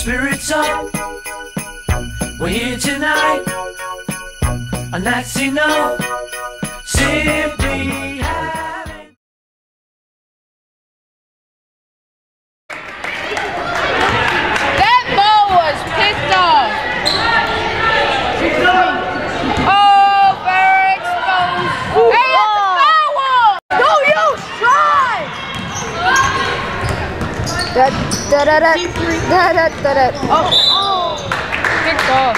spirits up. We're here tonight, and that's enough. Simply having. That ball was picked off. Overexposed. Hey, that's a foul! No use, try! Oh, picked off.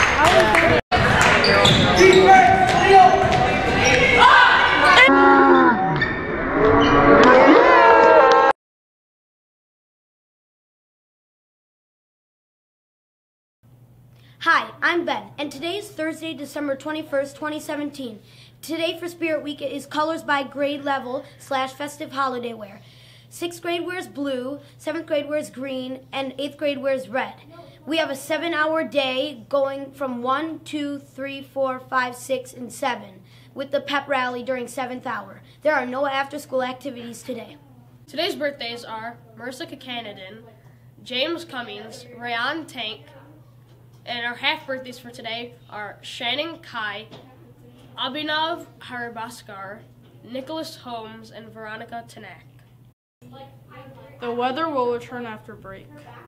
Hi, I'm Ben, and today is Thursday, December 21st, 2017. Today for Spirit Week is colors by grade level / festive holiday wear. 6th grade wears blue, 7th grade wears green, and 8th grade wears red. We have a 7-hour day going from 1, 2, 3, 4, 5, 6, and 7 with the pep rally during 7th hour. There are no after-school activities today. Today's birthdays are Marissa Kakanen, James Cummings, Rayan Tank, and our half birthdays for today are Shannon Kai, Abhinav Haribaskar, Nicholas Holmes, and Veronica Tanak. The weather will return after break.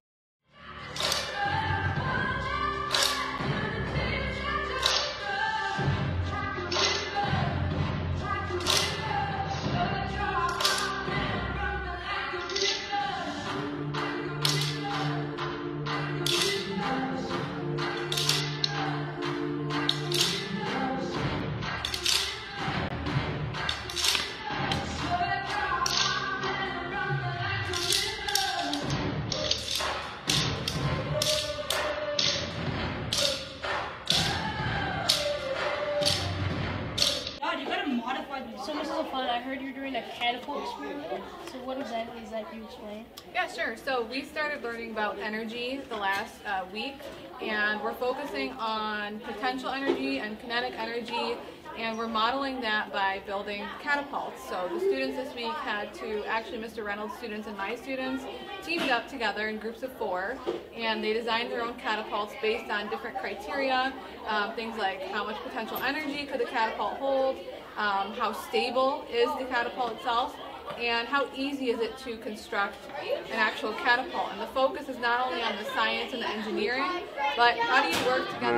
So this is a fun. I heard you're doing a catapult experiment. So what exactly is that? Can you explain? Yeah, sure. So we started learning about energy the last week, and we're focusing on potential energy and kinetic energy, and we're modeling that by building catapults. So the students this week had to, actually Mr. Reynolds' students and my students, teamed up together in groups of 4, and they designed their own catapults based on different criteria, things like how much potential energy could the catapult hold, how stable is the catapult itself, and how easy is it to construct an actual catapult. And the focus is not only on the science and the engineering, but how do you work together?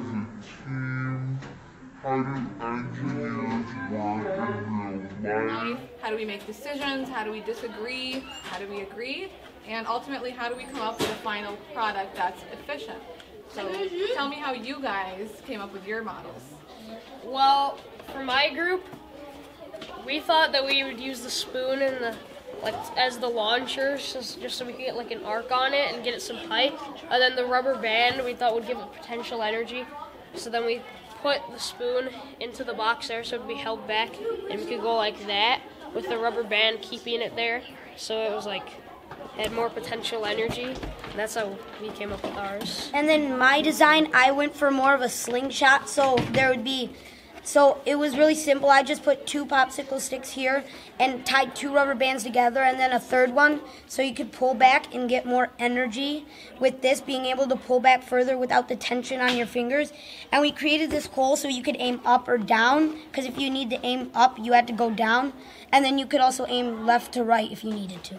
How do engineers work in real life? How do we make decisions? How do we disagree? How do we agree? And ultimately, how do we come up with a final product that's efficient? So tell me how you guys came up with your models. Well, for my group, we thought that we would use the spoon and the as the launcher, just so we could get like an arc on it and get it some height. And then the rubber band we thought would give it potential energy. So then we put the spoon into the box there so it would be held back, and we could go like that with the rubber band keeping it there. So it was like had more potential energy. And that's how we came up with ours. And then my design, I went for more of a slingshot, so it was really simple. I just put 2 popsicle sticks here and tied 2 rubber bands together, and then a third one so you could pull back and get more energy with this, being able to pull back further without the tension on your fingers. And we created this hole so you could aim up or down, because if you need to aim up, you had to go down. And then you could also aim left to right if you needed to.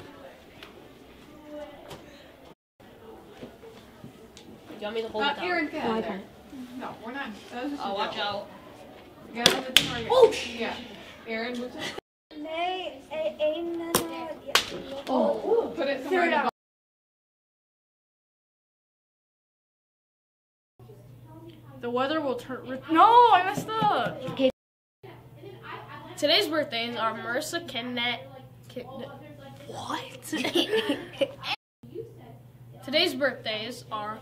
You want me to hold it down? Aaron, no, I can't. No, we're not. Oh, watch out. Oh, yeah. Aaron, what's it? Oh, put it somewhere in the The weather will turn. No, I messed up. Okay. Today's birthdays are Marissa What? Today's birthdays are